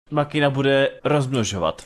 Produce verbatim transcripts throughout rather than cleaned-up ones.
makina bude rozmnožovat.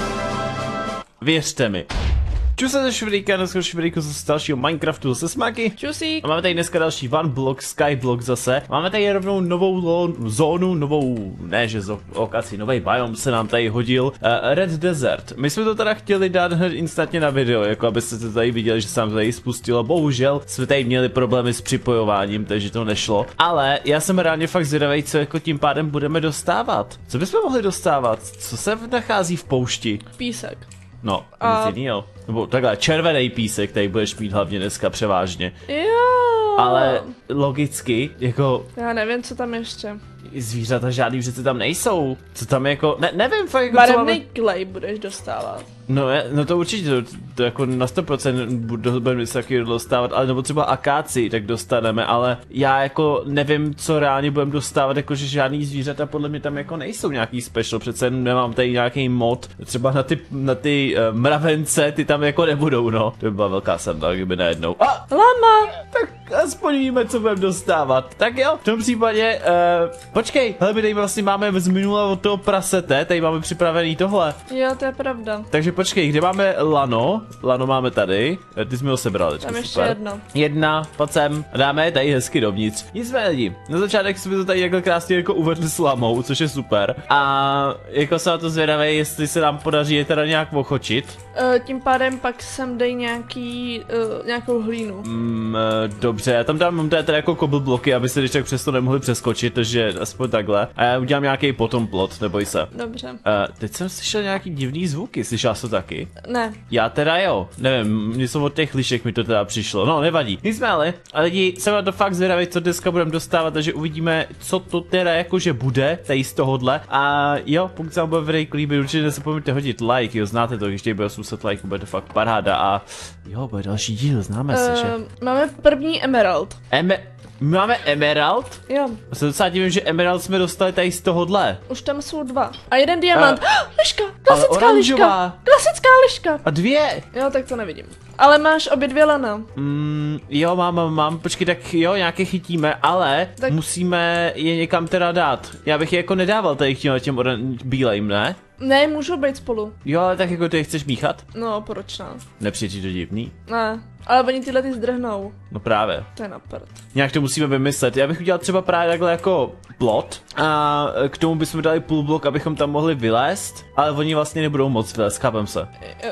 Věřte mi. Čus se švidejka, dneska švidejku z dalšího Minecraftu se Smaky. Čusík. A máme tady dneska další One Block, Skyblock zase. Máme tady rovnou novou zónu, novou, ne že lokaci, nový biom se nám tady hodil. Uh, Red Desert. My jsme to teda chtěli dát hned instantně na video, jako abyste to tady viděli, že se nám tady spustilo. Bohužel jsme tady měli problémy s připojováním, takže to nešlo. Ale já jsem reálně fakt zvědavý, co jako tím pádem budeme dostávat. Co bychom mohli dostávat? Co se nachází v poušti? Písek. No, A... nic jiného. Nebo takhle, červený písek, který budeš mít hlavně dneska převážně. Jo. Ale logicky, jako... Já nevím, co tam ještě. Zvířata žádný přece tam nejsou. Co tam jako, ne, nevím fakt jako barevný co máme... klej budeš dostávat. No, je, no to určitě, to, to jako na sto procent budeme se taky dostávat, ale nebo třeba akáci tak dostaneme, ale já jako nevím, co reálně budeme dostávat, jakože žádný zvířata podle mě tam jako nejsou nějaký special, přece nemám tady nějaký mod, třeba na ty, na ty uh, mravence, ty tam jako nebudou, no. To by byla velká sranda, kdyby najednou. A, Lama! tak aspoň víme, co budeme dostávat. Tak jo, v tom případě, uh, počkej, hele, my tady vlastně máme z minula od toho prasete, tady máme připravený tohle. Jo, to je pravda. Takže počkej, kde máme lano? Lano máme tady, ty jsme ho sebrali. Tam ještě super. jedno. Jedna, pojď sem, dáme je tady hezky dovnitř. Nicméně lidi, na začátek jsme to tady takhle krásně jako uvedli s lamou, což je super. A jako se na to zvědavý, jestli se nám podaří je teda nějak ochočit. Uh, tím pádem pak sem dej nějaký, uh, nějakou hlínu. Mm, dobře, já tam dám mám tady jako kobl bloky, aby se když tak přesto nemohli přeskočit, takže aspoň takhle. A já udělám nějaký potom plot, neboj se. Dobře. Uh, teď jsem slyšel nějaký divný zvuky, slyšela jsi to taky? Ne. Já teda jo, nevím, něco od těch lišek mi to teda přišlo, no nevadí. Nicméně, ale lidi, jsem na to fakt zvědavý, co dneska budeme dostávat, takže uvidíme, co to teda jakože bude, tady z tohohle. A jo, pokud se vám bude videjko líbit, určitě nezapomeňte hodit like, jo, znáte to, když tady bude osm set lajků, bude to fakt paráda a jo, bude další díl, známe se, že? Uh, máme první emerald. Eme... Máme emerald? Jo. Já se docela divím, že emerald jsme dostali tady z tohohle. Už tam jsou dva. A jeden diamant. Uh, oh, liška, klasická liška. Klasická liška. A dvě. Jo, tak to nevidím. Ale máš obě dvě lana. Mm, jo, mám, mám, mám, počkej, tak jo, nějaké chytíme, ale tak... musíme je někam teda dát. Já bych je jako nedával tady k těm, těm bílejm, ne? Ne, můžou být spolu. Jo, ale tak jako ty je chceš míchat? No, proč ne? Nepřijde ti to divný? Ne, ale oni tyhle ty zdrhnou. No právě. To je na prd. Nějak to musíme vymyslet. Já bych udělal třeba právě takhle jako plot a k tomu bychom dali půl blok, abychom tam mohli vylézt, ale oni vlastně nebudou moc vylézt, chápem se.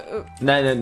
Ne, ne,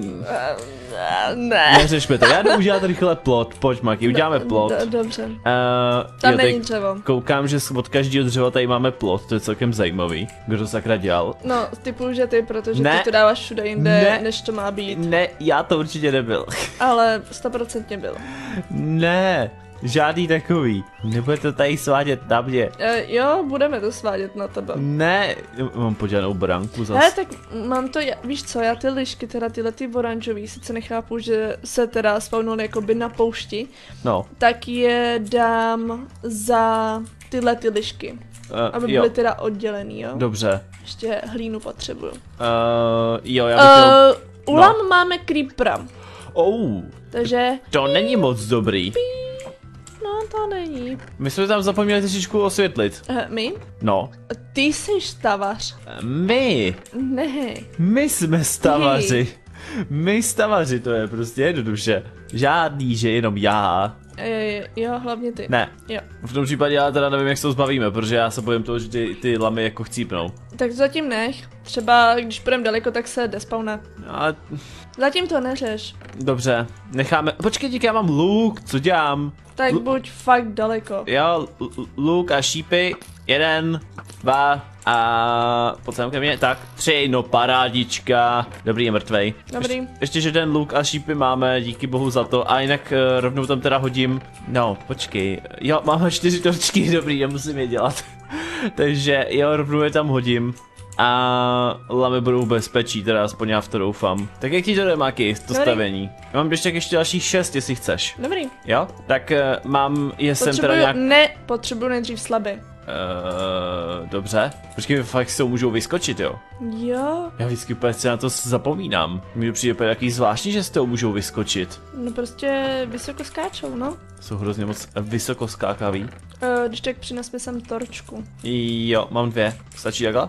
ne. Neřešme to, já jdu udělat rychle plot, pojď Maki, uděláme plot. Dobře. Uh, tam jo, není dřevo. Koukám, že od každého dřeva tady máme plot, to je celkem zajímavý. Kdo to sakra dělal? No, typu, že ty, protože ne. ty to dáváš všude jinde, ne. než to má být. Ne, já to určitě nebyl. Ale stoprocentně byl. Ne, žádný takový. Nebude to tady svádět na mě. E, jo, budeme to svádět na tebe. Ne, mám podělanou branku zase. Ne, tak mám to, víš co, já ty lišky, teda tyhle ty oranžový, sice nechápu, že se teda spawnuly jakoby na poušti, no. Tak je dám za tyhle ty lišky, uh, aby jo. byly teda oddělený, jo? Dobře. Ještě hlínu potřebuju. Uh, jo, já bych chtěl... Uh, u lam no. máme creepera. Oh, takže... To není moc dobrý. No, to není. My jsme tam zapomněli trošičku osvětlit. Uh, my? No. Ty jsi stavař. My. Ne. My jsme stavaři. My stavaři, to je prostě jednoduše. Žádný, že jenom já. E, jo, hlavně ty. Ne. Jo. V tom případě já teda nevím, jak se to zbavíme, protože já se bojím toho, že ty, ty lamy jako chcípnou. Tak zatím nech. Třeba když půjdeme daleko, tak se despawne. Ale... Zatím to neřeš. Dobře, necháme... Počkej, díky, já mám luk, co dělám? Tak L buď fakt daleko. Jo, luk a šípy. Jeden, dva a... Pojď sem ke mně, tak, tři, no parádička. Dobrý, je mrtvej. Dobrý. Ještě, ještě, že ten luk a šípy máme, díky bohu za to. A jinak uh, rovnou tam teda hodím... No, počkej. Jo, máme čtyři torčky, dobrý, já musím je dělat. Takže jo, rovnou je tam hodím. A lamy budou v bezpečí, teda aspoň já v to doufám. Tak jak ti to jde, Maki, to Dobrý. stavění? Já mám ještě ještě dalších šest, jestli chceš. Dobrý. Jo? Tak uh, mám je sem teda nějak... Ne, potřebuju nejdřív slaby. Uh, dobře. Počkej, fakt se můžou vyskočit, jo? Jo. Já vždycky úplně se na to zapomínám. Mně přijde takový zvláštní, že z toho můžou vyskočit. No prostě vysoko skáčou, no. Jsou hrozně moc vysoko skákaví. Uh, když tak přines mi sem torčku. Jo, mám dvě. Stačí takhle?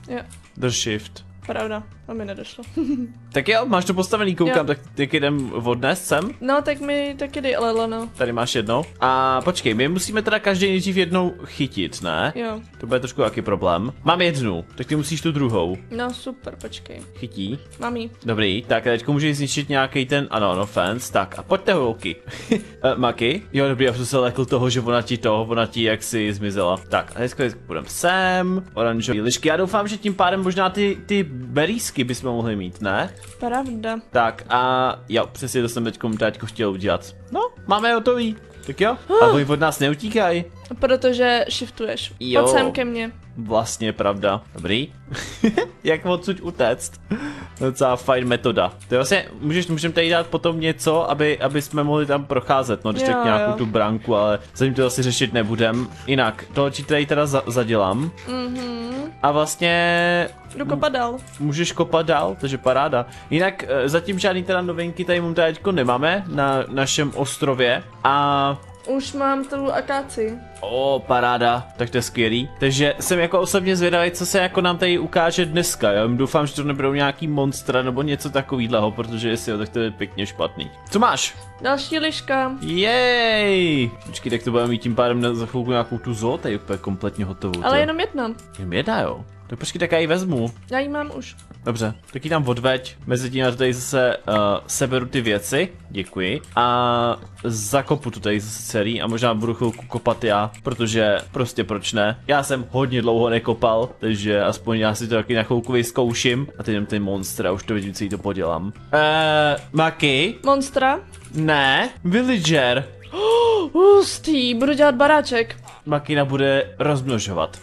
Jo. Drž shift. Pravda, to mi nedošlo. Tak jo, máš to postavený, koukám, Jo. tak jak jdem odnést sem. No, tak mi taky dej Lela, no. Tady máš jedno. A počkej, my musíme teda každý nejdřív jednou chytit, ne? Jo. To bude trošku jaký problém. Mám jednu, tak ty musíš tu druhou. No, super, počkej. Chytí. Mám jí. Dobrý, tak teď můžeš zničit nějaký ten, ano, no fence, tak a pojďte holky. uh, Maki, jo dobrý, já jsem se lekl toho, že ona ti toho, ona ti jak si zmizela. Tak, a dneska půjdeme sem, oranžový lišky, já doufám, že tím pádem možná ty, ty berýsky bychom mohli mít, ne? Pravda. Tak a jo, přesně to jsem teďkom teďko chtěl udělat. No, máme hotový. Tak jo, a oni od nás neutíkají. Protože shiftuješ. Jo. Pojď sem ke mně. Vlastně pravda. Dobrý. Jak odsud utéct? Docela fajn metoda. To je vlastně, můžeš, můžeme tady dát potom něco, aby, aby jsme mohli tam procházet, no, když Jo, tak nějakou jo. tu branku, ale zatím to asi řešit nebudem. Jinak, tohle ti tady teda za, zadělám. Mhm. A vlastně Jdu kopat dál. můžeš kopat dál, takže paráda. Jinak eh, zatím žádný teda novinky tady teďko nemáme na našem ostrově. A Už mám tu akáci. o, paráda, tak to je skvělý. Takže jsem jako osobně zvědavý, co se jako nám tady ukáže dneska. Já doufám, že to nebudou nějaký monstra nebo něco takového, protože jestli jo, tak to je pěkně špatný. Co máš? Další liška. Jej! Počkej, tak to budeme mít tím pádem na za chvilku nějakou tu zoo, tady úplně kompletně hotovou. Ale to. jenom jedna. Jen jedna, jo. Tak počkej, tak já ji vezmu. Já ji mám už. Dobře, tak ji tam odveď, mezi tím já tady zase uh, seberu ty věci, děkuji, a zakopu tu tady zase celý a možná budu chvilku kopat já, protože prostě proč ne. Já jsem hodně dlouho nekopal, takže aspoň já si to taky na chvilku vyzkouším a teď jdem ten monster a už to vidím, co jí to podělám. Eee, Maki? Monstra. Ne, villager. Hustý, budu dělat baráček. Makina bude rozmnožovat.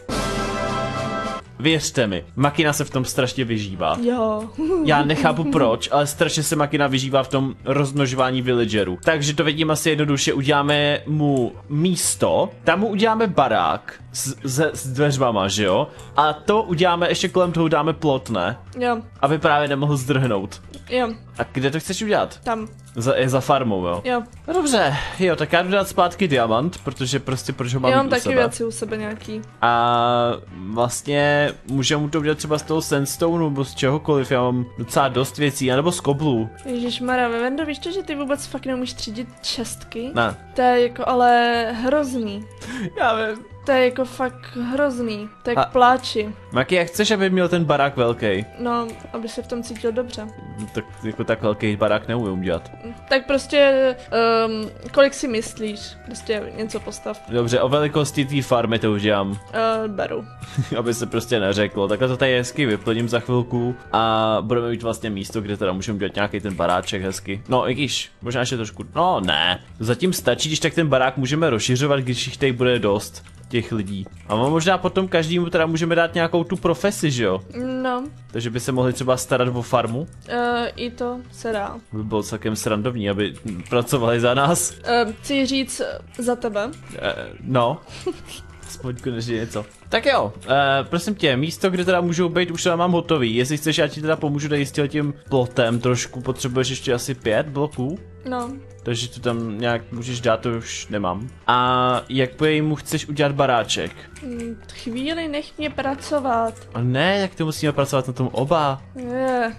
Věřte mi, Makina se v tom strašně vyžívá. Jo. Já nechápu proč, ale strašně se Makina vyžívá v tom rozmnožování villagerů. Takže to vidím asi jednoduše, uděláme mu místo, tam mu uděláme barák s, s, s dveřmama, že jo? A to uděláme, ještě kolem toho dáme plot, ne? Jo. Aby právě nemohl zdrhnout. Jo. A kde to chceš udělat? Tam. Za, je za farmou, jo? Jo. No dobře, jo, tak já jdu dát zpátky diamant, protože prostě proč ho mám Já mám mít u taky sebe. věci u sebe nějaký. A vlastně můžeme mu to udělat třeba z toho sandstone nebo z čehokoliv, já mám docela dost věcí, anebo z koblů. Ježišmarja, Vendo, víš to, že ty vůbec fakt neumíš třídit čestky? Ne. To je jako ale hrozný. Já vím. To je jako fakt hrozný. To je A- k pláči. Maki, jak chceš, aby měl ten barák velký? No, aby se v tom cítil dobře. Tak jako tak velký barák neumím dělat. Tak prostě, um, kolik si myslíš? Prostě něco postav. Dobře, o velikosti té farmy to udělám, Uh, beru. aby se prostě neřeklo. Takhle to tady hezky vyplním za chvilku a budeme mít vlastně místo, kde teda můžeme dělat nějaký ten baráček hezky. No i když, možná ještě trošku, no ne. Zatím stačí, když tak ten barák můžeme rozšiřovat, když jich tady bude dost. Těch lidí. A možná potom každému teda můžeme dát nějakou tu profesi, že jo? No, Takže by se mohli třeba starat o farmu. uh, i to se dá. By bylo celkem srandovní, aby pracovali za nás. Uh, chci říct uh, za tebe. Eh, no. Aspoň konečně něco. Tak jo, eh, prosím tě, místo, kde teda můžou být, už teda mám hotový. Jestli chceš, já ti teda pomůžu tady s tím plotem trošku, potřebuješ ještě asi pět bloků. No, Takže to tam nějak můžeš dát, to už nemám. A jak po jemu chceš udělat baráček? mm, chvíli nech mě pracovat. A ne, jak to musíme pracovat na tom oba. Je.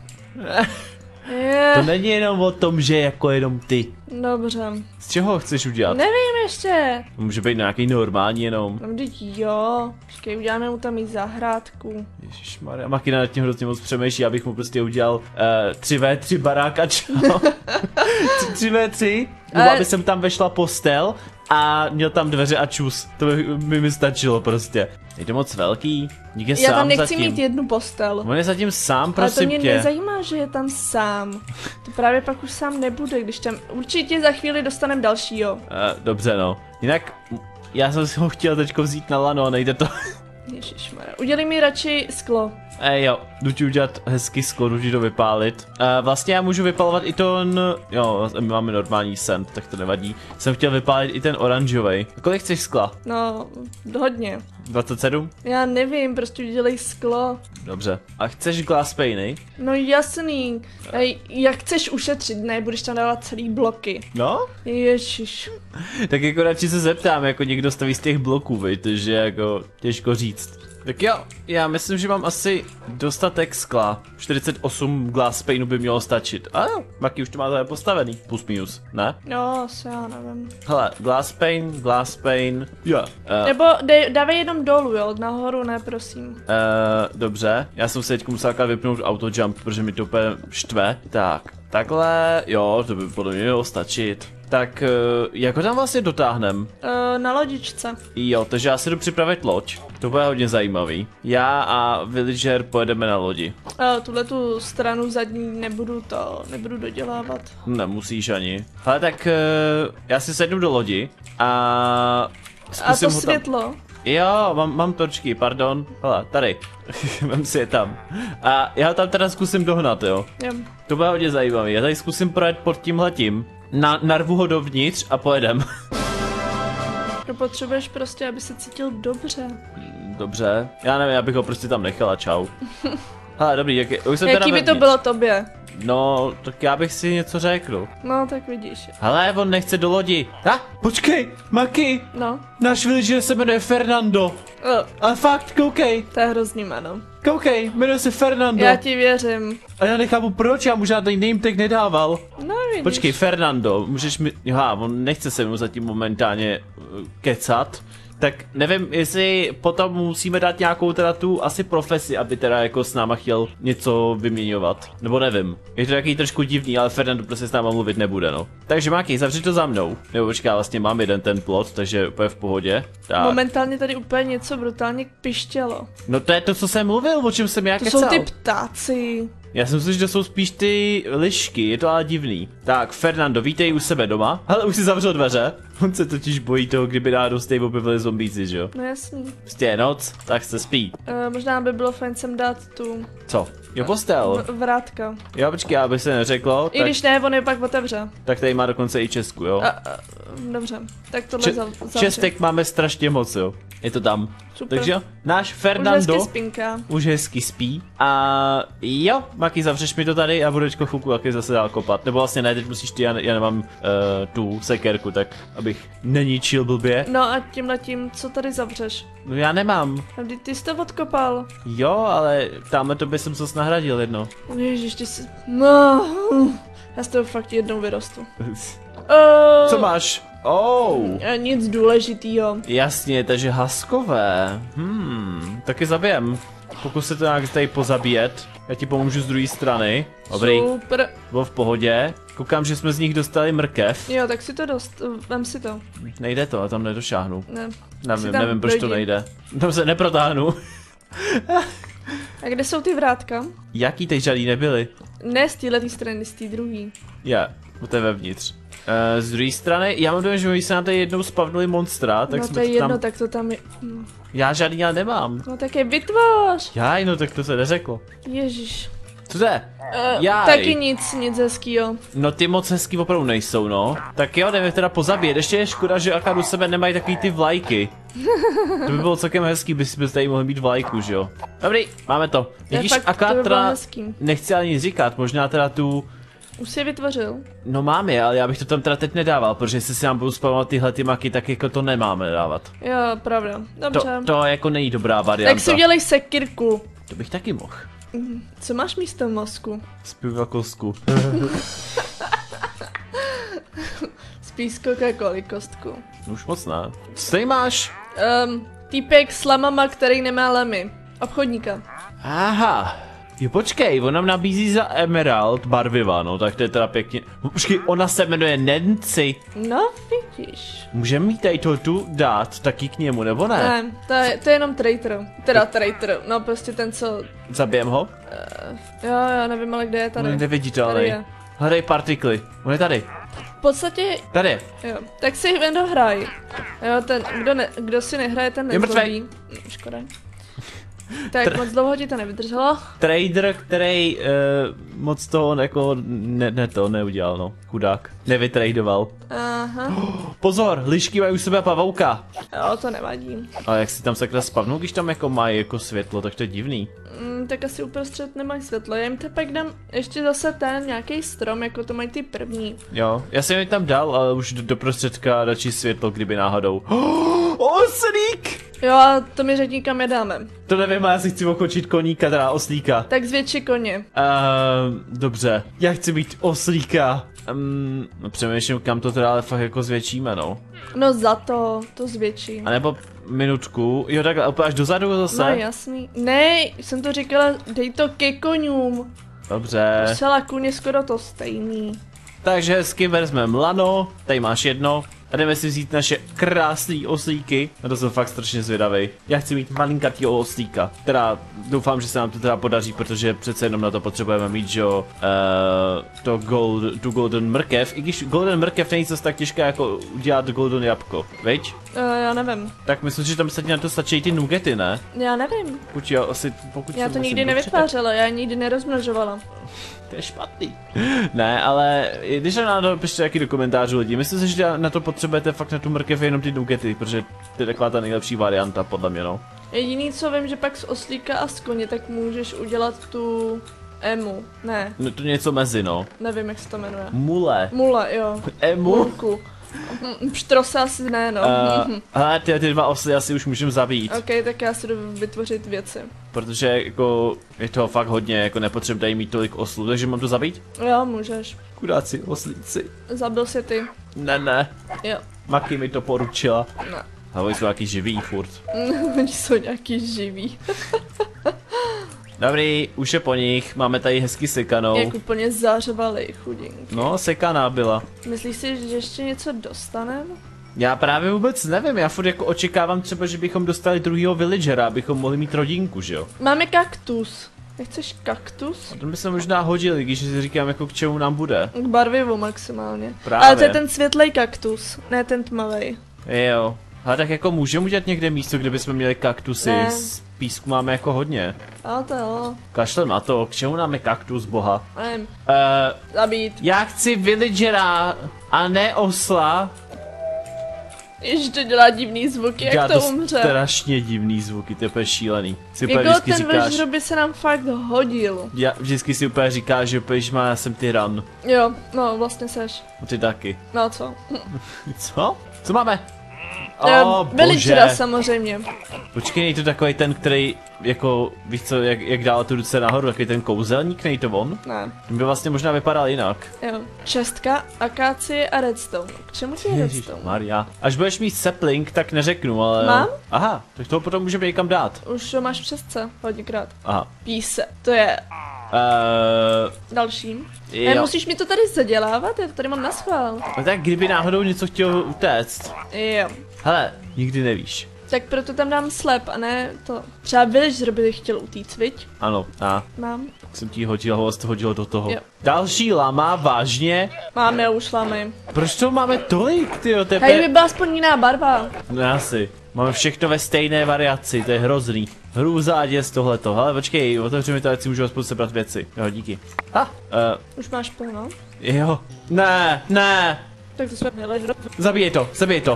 To Je. není jenom o tom, že jako jenom ty. Dobře. Z čeho ho chceš udělat? Nevím ještě. To může být nějaký normální jenom. No vždyť jo. Počkej, uděláme mu tam i zahrádku. Ježišmarja, Makina nad tím hrozně moc přemýšlí, abych mu prostě udělal uh, tři vé tři baráka, čo? tři vé tři, nebo Ale- aby jsem tam vešla postel a měl tam dveře a čus. To by, by mi stačilo prostě. Je to moc velký, díky Já sám tam nechci zatím. mít jednu postel. On je zatím sám, Ale to prosím mě tě. nezajímá, že je tam sám. To právě pak už sám nebude, když tam... Určitě za chvíli dostaneme dalšího. Uh, dobře no. Jinak, já jsem si ho chtěl teďko vzít na lano, nejde to. Ježišmarja. Udělej mi radši sklo. Ej jo, jdu ti udělat hezký sklo, jdu ti to vypálit. Uh, vlastně já můžu vypalovat i ten, jo, my máme normální sand, tak to nevadí. Jsem chtěl vypálit i ten oranžový. Kolik chceš skla? No, hodně. dvacet sedm? Já nevím, prostě udělej sklo. Dobře. A chceš glass painy? No jasný. Ej, jak chceš ušetřit, ne? Budeš tam dávat celý bloky. No? Ježiš. Tak jako radši se zeptám, jako někdo staví z těch bloků, víte, že jako těžko říct. Tak jo, já myslím, že mám asi dostatek skla. čtyřicet osm glass paneů by mělo stačit. A jo, Maki už to má tady postavený. Plus minus, ne? Jo, asi já nevím. Hele, glass pane, glass pane, jo. Uh, Nebo dej, dávej jenom dolů, jo, nahoru ne, prosím. uh, dobře, já jsem se teď musel vypnout auto jump, protože mi to úplně štve. Tak, takhle, jo, to by podle mě mělo stačit. Tak, uh, jak ho tam vlastně dotáhnem? Uh, na lodičce. Jo, takže já si jdu připravit loď. To bude hodně zajímavý. Já a villager pojedeme na lodi. Uh, tuhle tu stranu zadní nebudu to, nebudu dodělávat. Nemusíš ani. Ale tak uh, já si sednu do lodi a zkusím A to ho tam... světlo? Jo, mám, mám torčky, pardon. Hele, tady. Vem si je tam. A já ho tam teda zkusím dohnat, jo. Jo. To bude hodně zajímavý. Já tady zkusím projet pod tímhletím. Na, narvu ho dovnitř a pojedem. To potřebuješ prostě, aby se cítil dobře. Dobře. Já nevím, já bych ho prostě tam nechala, čau. Hele, dobrý, jak je, už jsem Jaký teda by to vevnitř. bylo tobě? No, tak já bych si něco řekl. No, tak vidíš. Hele, on nechce do lodi. A, počkej, Maki, No. náš villager se jmenuje Fernando. Uh, Ale fakt, koukej, to je hrozný jméno. koukej, jmenuje se Fernando. Já ti věřím. A já nechápu proč, já mu žádný name tag nedával. No, vidíš. Počkej, Fernando, můžeš mi... Aha, on nechce se mu zatím momentálně uh, kecat. Tak nevím, jestli potom musíme dát nějakou teda tu asi profesi, aby teda jako s náma chtěl něco vyměňovat. Nebo nevím. Je to takový trošku divný, ale Fernando prostě s náma mluvit nebude, no. Takže Maki, zavři to za mnou. Nebo počkej, já vlastně mám jeden ten plot, takže úplně v pohodě. Tak. Momentálně tady úplně něco brutálně pištělo. No to je to, co jsem mluvil, o čem jsem já To kecal. jsou ty ptáci. Já jsem myslel, že to jsou spíš ty lišky, je to ale divný. Tak, Fernando, vítej u sebe doma. Hele, už si zavřel dveře. On se totiž bojí toho, kdyby náhodou z té objevili zombíci, že jo? No jasný. Prostě je noc, tak se spí. Uh, možná by bylo fajn sem dát tu Co? Jo, postel. v- vrátka. Jo, počkej, aby se neřeklo, I tak, když ne, on je pak otevře. tak tady má dokonce i Česku, jo? A, a, dobře, tak tohle Če- za, zavři. Čestek máme strašně moc, jo? Je to tam. Super. Takže jo, náš Už Fernando hezky spinka. už hezky spí. A jo, Maki, zavřeš mi to tady a budu teďko chvilku taky zase dál kopat. Nebo vlastně ne, teď musíš ty, já, ne, já nemám uh, tu sekerku, tak abych neničil blbě. No a tímhletím, co tady zavřeš? No já nemám. A kdy ty jsi to odkopal? Jo, ale tamhle to by jsem zase nahradil jedno. Ježiš, ty jsi... No, já z toho fakt jednou vyrostu. Uh, Co máš? Oh. Nic důležitýho. Jasně, takže haskové. Hmm, taky zabijem. Pokus se to nějak tady pozabíjet. Já ti pomůžu z druhé strany. Dobrý, Super. bylo v pohodě. Koukám, že jsme z nich dostali mrkev. Jo, tak si to dost... Vem si to. Nejde to, já tam nedošáhnu. Ne. Nevím, tam nevím, proč to dojdi. nejde. Dobře, neprotáhnu. A kde jsou ty vrátka? Jaký teď žádný nebyly? Ne z téhle strany, z té druhé. Je, u té vevnitř. Uh, z druhé strany, já mám dojem, že my se nám tady jednou spavnuli monstra, tak No jsme to je to jedno, tam... tak to tam je... hm. Já žádný ale nemám. No tak je vytvoř. Jaj, no tak to se neřeklo. Ježíš. Co to je? Uh, Jaj. taky nic, nic hezkýho. No ty moc hezký opravdu nejsou, no. Tak jo, jdeme teda pozabíjet. Ještě je škoda, že akorát u sebe nemají takový ty vlajky. To by bylo celkem hezký, by si tady mohli mít vlajku, že jo. Dobrý, máme to. To je Jakýž fakt, to akorát by bylo teda, hezký. nechci ani nic říkat, možná teda tu... Už jsi je vytvořil? No mám je, ale já bych to tam teda teď nedával, protože jestli si nám budou spavovat tyhle ty maky, tak jako to nemáme dávat. Jo, pravda. To, Dobře. to jako není dobrá varianta. Tak si udělej sekirku. To bych taky mohl. Co máš místo mozku? Zpívá kostku. Spíš Coca-Cola kostku. Už moc ne. Co tady máš? Um, týpek s lamama, který nemá lamy. Obchodníka. Aha. Jo, počkej, on nám nabízí za emerald barviva, no tak to je teda pěkně. Počkej, ona se jmenuje Nancy. No, vidíš. Můžeme jí tady to tu dát taky k němu, nebo ne? Ne, to je, to je jenom traitor. Teda traitor, no prostě ten, co... Zabijem ho? Jo, já nevím, ale kde je On tady. je Tady neviditelný. je. Hledej partikly. On je tady. V podstatě, Tady je. jo, tak si jen dohraj. Jo, ten, kdo, ne, kdo si nehraje, ten Je mrtvej. nezlobí. Hm, Škoda. Tak Tr- moc dlouho ti to nevydrželo. Trader, který uh, moc toho jako ne, ne to neudělal, no. Chudák. Nevytradoval. Aha, Pozor, lišky mají u sebe pavouka. jo, to nevadí. Ale jak si tam sakra spavnou, když tam jako mají jako světlo, tak to je divný. Mm, tak asi uprostřed nemají světlo. Já jim te pak dám ještě zase ten nějaký strom, jako to mají ty první. Jo, já jsem je tam dal, ale už do, do prostředka radši světlo, kdyby náhodou. Oh, oslík! Jo, a to mi řekni, kam je dáme. To nevím, já si chci okočit koníka, teda oslíka. Tak zvětši koně. Uh, dobře, já chci být oslíka. Um, no přemýšlím, kam to teda ale fakt jako zvětšíme, no. No za to, to zvětší. A nebo minutku, jo takhle, úplně až dozadu zase. No jasný. Ne, jsem to říkala, dej to ke koňům. Dobře. Celá kůň je skoro to stejný. Takže hezky vezmeme lano, tady máš jedno. A jdeme si vzít naše krásné oslíky. Na to jsem fakt strašně zvědavý. Já chci mít malinkatýho oslíka. Teda doufám, že se nám to teda podaří, protože přece jenom na to potřebujeme mít, že jo, uh, to gold, tu golden mrkev. I když golden mrkev není zase tak těžké jako udělat golden jabko, viď? Uh, já nevím. Tak myslím, že tam se na to stačí ty nugety, ne? Já nevím. Pokud já, asi, pokud Já to jsem nikdy asi nevytvářela, já nikdy nerozmnožovala. To je špatný. Ne, ale když na to pište taky do komentářů lidi, myslím si, že na to potřebujete fakt na tu mrkev jenom ty nugety, protože to je taková ta nejlepší varianta, podle mě, no. Jediný, co vím, že pak z oslíka a z koně, tak můžeš udělat tu emu. Ne, No to něco mezi, no. nevím, jak se to jmenuje. Mule. Mule, jo. Emu. Mulku. Mm, Pštrosa asi ne, no. Uh, ale ty, ty dva osly asi už můžeme zabít. Ok, tak já si jdu vytvořit věci. Protože jako je toho fakt hodně, jako nepotřebuji tady mít tolik oslů, takže mám to zabít? Jo, můžeš. Kudáci oslíci. Zabil si ty. Ne, ne. Jo. Maki mi to poručila. Ne. A oni jsou nějaký živý furt. Oni jsou nějaký živí. Dobrý, už je po nich, máme tady hezky sekanou. Jak úplně zařvali, chudinky. No, sekaná byla. Myslíš si, že ještě něco dostaneme? Já právě vůbec nevím, já furt jako očekávám třeba, že bychom dostali druhýho villagera, abychom mohli mít rodinku, že jo? Máme kaktus. Nechceš kaktus? A to by se možná hodili, když si říkám jako k čemu nám bude. K barvivu maximálně. Právě. Ale to je ten světlej kaktus, ne ten tmavej. Jo. Ale tak jako můžeme udělat někde místo, kde bychom měli kaktusy, Ne. z písku máme jako hodně. Ale to jo. Kašlem na to, k čemu nám je kaktus, boha? Nevím, Uh, zabít. já chci villagera a ne osla. Ježiš, to dělá divný zvuky, jak Dělá to umře. strašně divný zvuky, to je úplně šílený. Si úplně Jako vždycky ten říkáš, vešro by se nám fakt hodil. já vždycky si úplně říkáš, že úplně, že má, já jsem tyran. Jo, no vlastně seš. Ty taky. No co? Co? Co máme? Eh, O, Villagera bože. samozřejmě. Počkej, nej to takový ten, který, jako, víš co, jak, jak dál tu ruce nahoru, takový ten kouzelník, nej to on? Ne, Ten by vlastně možná vypadal jinak. jo. Čestka, akácie a redstone. K čemu ti je redstone? Maria. Až budeš mít sapling, tak neřeknu, ale... Mám? Aha, tak toho potom můžeme někam dát. Už ho máš v čestce, hodněkrát. Aha. Píse, to je Uh, další. Ne, jo. musíš mi to tady zadělávat, já to tady mám na schvál. No tak kdyby náhodou něco chtěl utéct. Jo. Hele, nikdy nevíš. Tak proto tam dám slep a ne to. Třeba villager by chtěl utíct, viď? Ano, a Mám. jsem ti hodil, host hodil do toho. Jo. Další lama, vážně? Máme už lamy. Proč to máme tolik, tyjo, Tady by tebe? byla aspoň jiná barva. No asi. Máme všechno ve stejné variaci, to je hrozný. Hrůza děs tohleto. Ale počkej, otevři mi to, ať si můžu aspoň sebrat věci. Jo, díky. Ha, uh, Už máš plno? jo. Ne, ne. Tak to jsme měli. Zabijej to, zabijej to.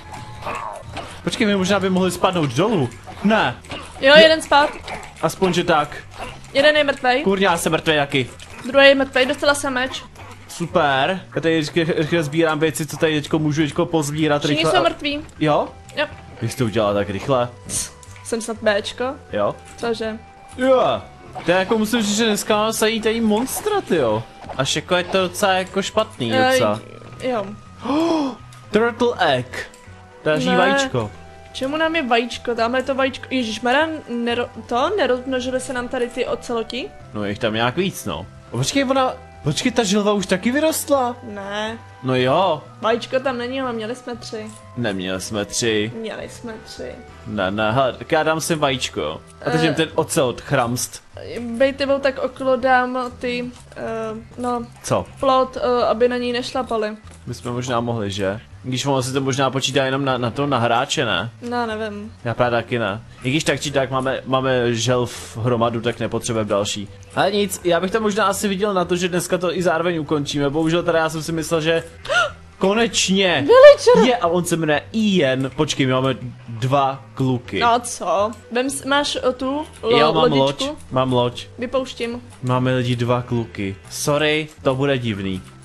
Počkej, my možná by mohli spadnout dolů. Ne, Jo, jeden spát. aspoň že tak. Jeden je mrtvej. Kurňa, já jsem mrtvý taky. Druhý je mrtvej, dostala jsem meč. Super. Já tady rychle, rychle sbírám věci, co tady teďko můžu teďko pozbírat Všichni rychle. jsou a- mrtví. Jo? Jo. Jak jsi to udělala tak rychle? Jsem snad Bčko. Jo? Cože? Jo. To je jako musím říct, že dneska mám se jít tady monstra, tyjo. Až jako je to docela jako špatný docela. Eh, jo. Turtle egg. Další Ne. vajíčko. Čemu nám je vajíčko? Tamhle je to vajíčko. Ježišmarja, nero... to? Nerozmnožily se nám tady ty oceloti? No je jich tam nějak víc, no. O, počkej, ona... Počkej, ta žilva už taky vyrostla. Ne. No jo. Vajíčko tam není, ale měli jsme tři. Neměli jsme tři. Měli jsme tři. Ne, ne, hele, tak já dám si vajíčko, jo. A teď Eh. ten ocel, chramst. Bej tebou tak okolo dám ty, uh, no, Co? plot, uh, aby na ní nešlapali. My jsme možná mohli, že? Když ono si to možná počítá jenom na, na to, na hráče, ne? No, nevím. Já právě taky ne. I když tak či tak máme, máme želv hromadu, tak nepotřebujeme další. Ale nic, já bych to možná asi viděl na to, že dneska to i zároveň ukončíme. Bohužel teda já jsem si myslel, že konečně Villager! je a on se jmenuje Ian. Počkej, my máme dva kluky. No co? Vem, s- máš o tu lo, jo, mám lodičku? loď, mám loď. Vypouštím. Máme lidi dva kluky. Sorry, to bude divný.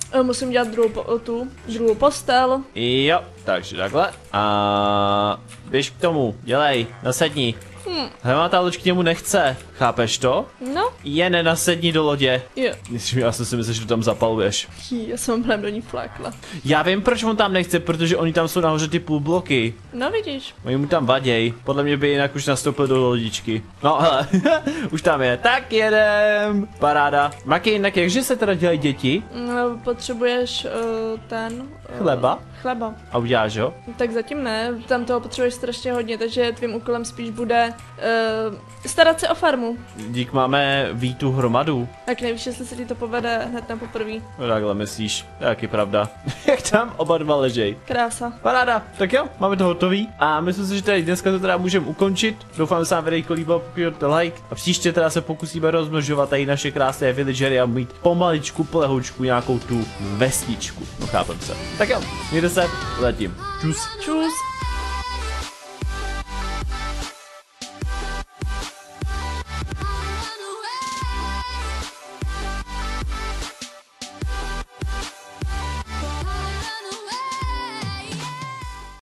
Uh, musím dělat druhou, po, tu, druhou postel. Jo, takže takhle. A běž k tomu, dělej, nasedni. Hmm. Hemata loď k němu nechce, chápeš to? No. Je nenasedni do lodě. Jo. Já jsem si myslel, že to tam zapaluješ. Já jsem hlem do ní flákla. Já vím, proč on tam nechce, protože oni tam jsou nahoře ty půlbloky. No vidíš. Oni mu tam vaděj. Podle mě by jinak už nastoupil do lodičky. No hele, už tam je. Tak jedem. Paráda. Maki, jinak jakže se teda dělají děti? No, potřebuješ uh, ten... Uh, Chleba? Chleba. A uděláš ho? Tak zatím ne, tam toho potřebuješ strašně hodně, takže tvým úkolem spíš bude uh, starat se o farmu. Dík máme Vítu hromadu. Tak nevíš, jestli se ti to povede hned na poprvé. No takhle myslíš, jak je pravda. Jak tam oba dva ležej. Krása. Paráda, tak jo, máme to hotový. A myslím si, že tady dneska to teda můžeme ukončit. Doufám, že se vám videjko líbilo, pokud dáte like. A příště teda se pokusíme rozmnožovat tady naše krásné villagery a mít pomaličku, plehoučku nějakou tu vesničku. No chápem se. Tak jo, mějte se, letím. Čus. Čus.